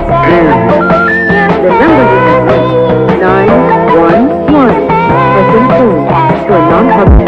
The number you have reached, 911, has been changed to a non-public